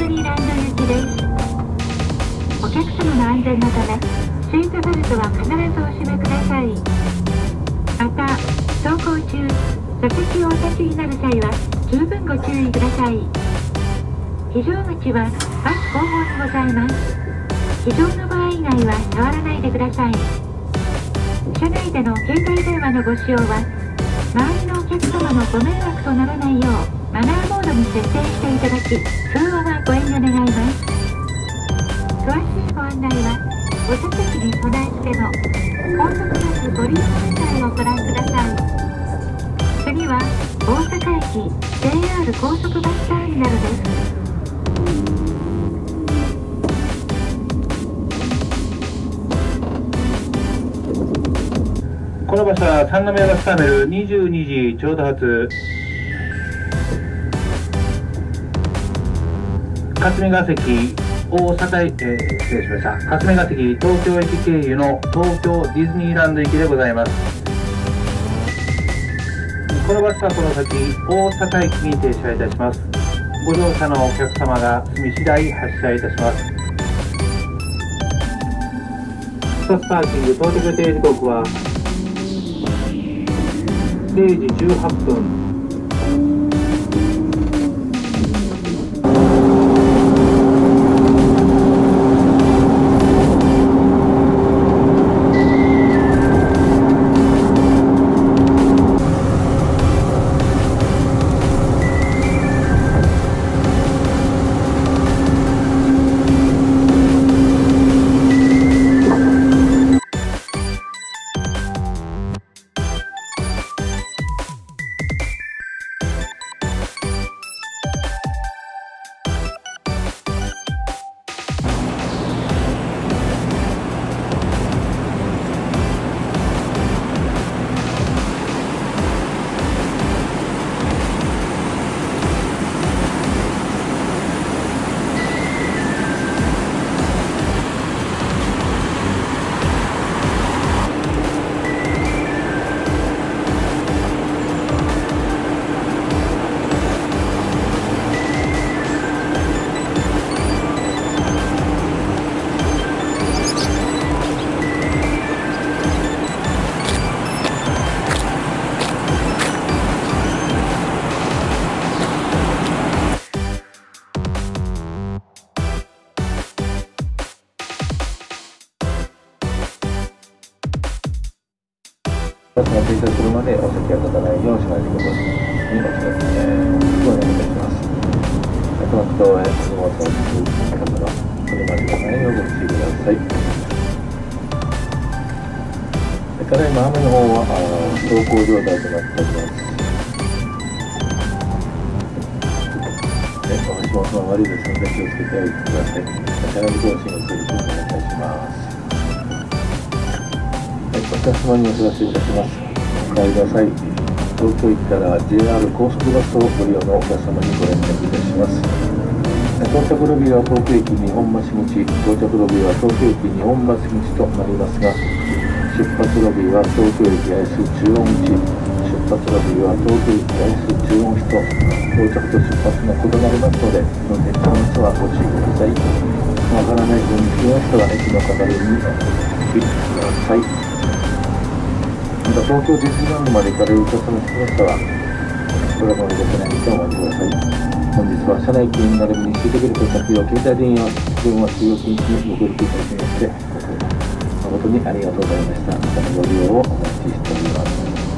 ニーランド行きです。お客様の安全のためシートベルトは必ずお締めください。また走行中座席をお立ちになる際は十分ご注意ください。非常口はバス後方にございます。非常の場合以外は触らないでください。車内での携帯電話のご使用は周りのお客様のご迷惑とならないようマナーモードに設定していただき、通話はご遠慮願います。詳しいご案内はお座席に備え付けの高速バスご利用案内をご覧ください。次は大阪駅 JR 高速バスターミナルです。 この場所は三宮バスターミナル22時ちょうど発霞ヶ関大阪駅、失礼しました。霞ヶ関東京駅経由の東京ディズニーランド行きでございます。このバスはこの先大阪駅に停車いたします。ご乗車のお客様が済み次第発車いたします。バスパーキング到着予定時刻は0時18分。バスが停車するまでお席は立たないようしないでください。にお願いいたします。この人へ荷物を持つ方はそれまでのないようご注意ください。ただいま雨の方は走行状態となっております。お足元は悪いですので気をつけておいてください。チャレンジ更新をするとお願いします。お客様にお知らせいたします。お帰りください。東京行ったら JR 高速バスをご利用のお客様にご連絡いたします。到着ロビーは東京駅日本橋口、到着ロビーは東京駅日本橋口となりますが、出発ロビーは東京駅八重洲中央口、出発ロビーは東京駅八重洲中央口と到着と出発が異なりますので、運転のミスはご注意ください。わからない分に気がしたら駅の係にお聞きください。また東京ディズニーランドまで行かれるお客様につきましては、これはもうできないのでお待ちください。本日は車内禁並びにシートベルト着用、携帯電話使用禁止にご協力いただきまして、誠にありがとうございました。またのご利用をお待ちしております。